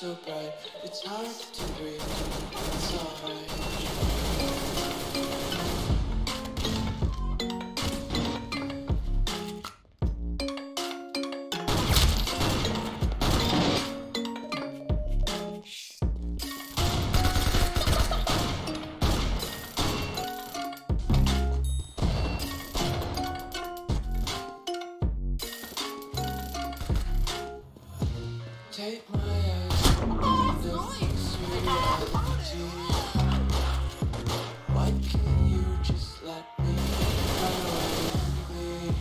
so bright, it's hard to breathe. It's alright. Take my eyes off this reality. Why can't you just let me run away?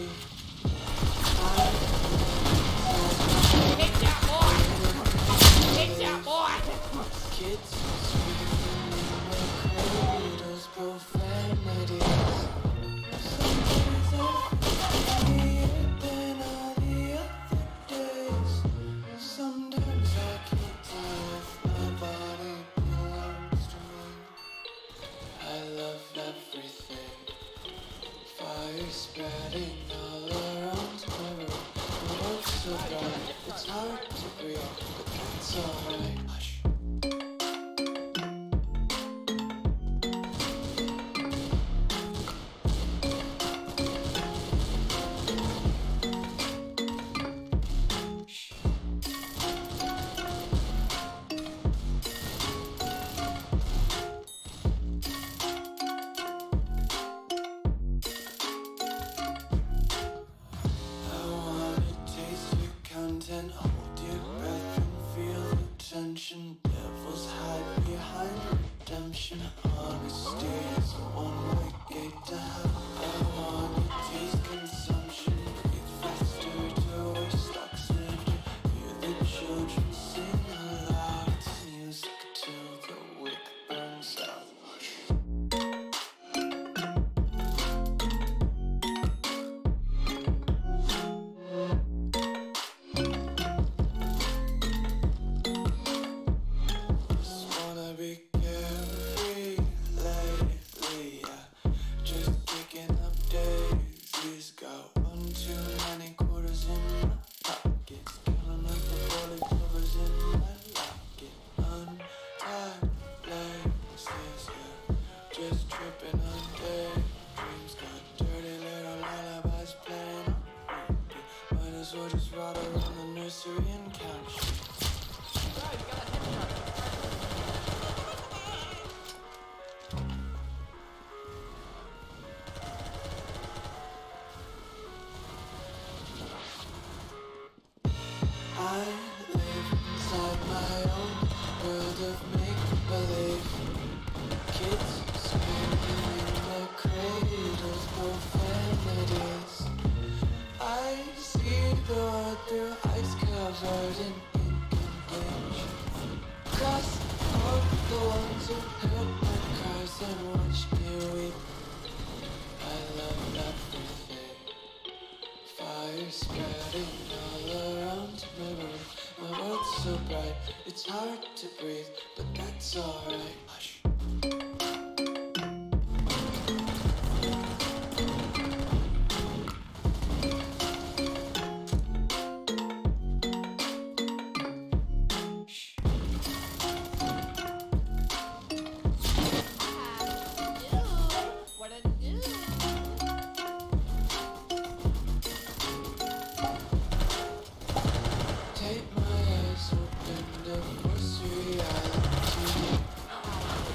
Hit that boy! Hit that boy! Kids screaming in their cradles, profanities. Some days I feel than all the other days. Sometimes I can't tell if my body belongs to me. I love everything. Fire spreading all around my room. The world's so bright, it's hard to breathe, but that's alright. Hush. And hold your breath and feel the tension. Devils hide behind redemption. Honesty is a one-way gate to hell. I wanna taste consumption. Breathe faster to waste oxygen. Hear the children sing aloud. It's music till the wick burns out. Just tripping on daydreams, got dirty little lullabies playing on repeat. Might as well just ride around the nursery and count sheep. I live inside my own world of make-believe. Kids screaming in their cradles, profanities. I see the world through ice covered in ink and bleach. Cross out the ones who heard my cries and watched me weep. I love everything. Fire spreading all around my room. My world's so bright, it's hard to breathe, but that's alright. Hush. Take my eyes open to force reality.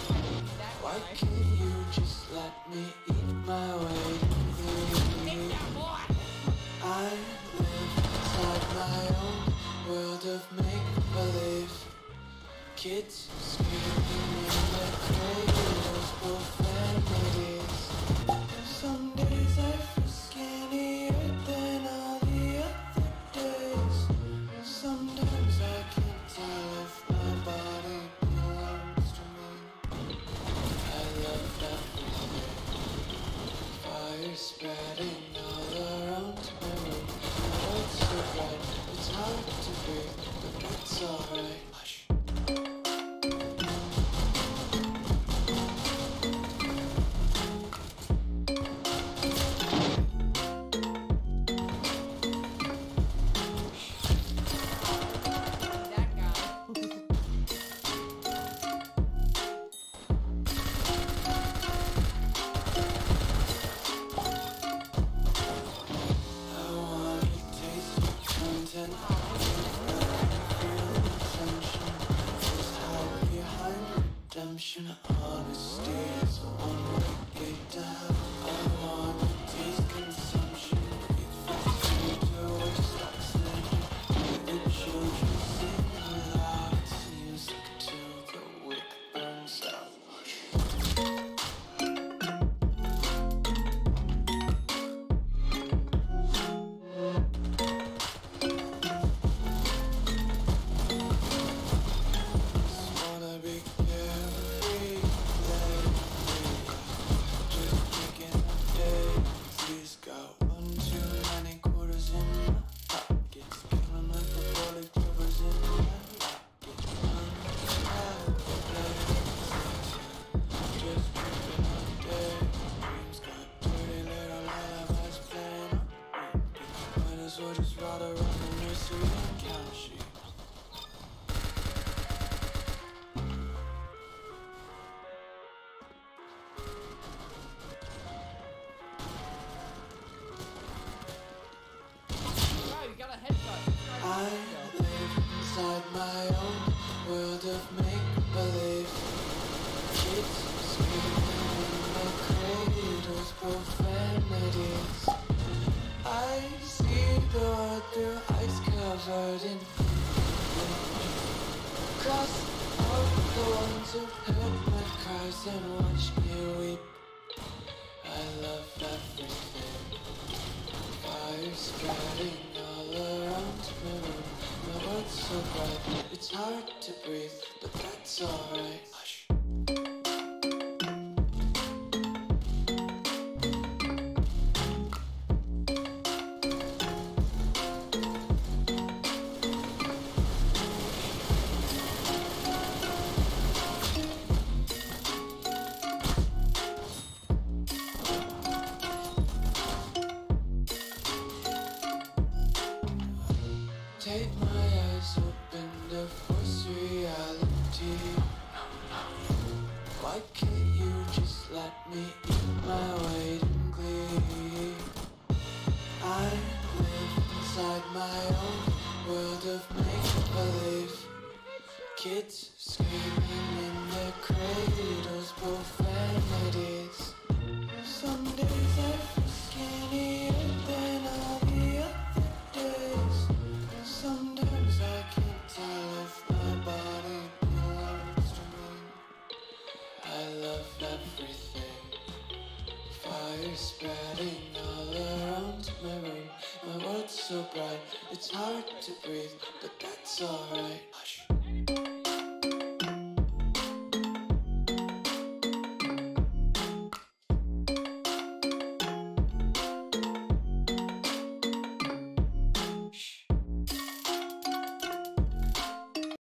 covered in cross out the ones who heard my cries and watched me weep. I love everything. Fire spreading all around my room. My world's so bright, it's hard to breathe, but that's alright. Hush. Take my eyes open to force reality. Why can't you just let me eat my weight in glee? I live inside my own world of make-believe. Kids screaming in their cradles, profanities. Some days I feel skinnier than all the other days. Sometimes I can't tell if my body belongs to me. I love everything. Fire spreading all around my room. My world's so bright, it's hard to breathe, but that's alright.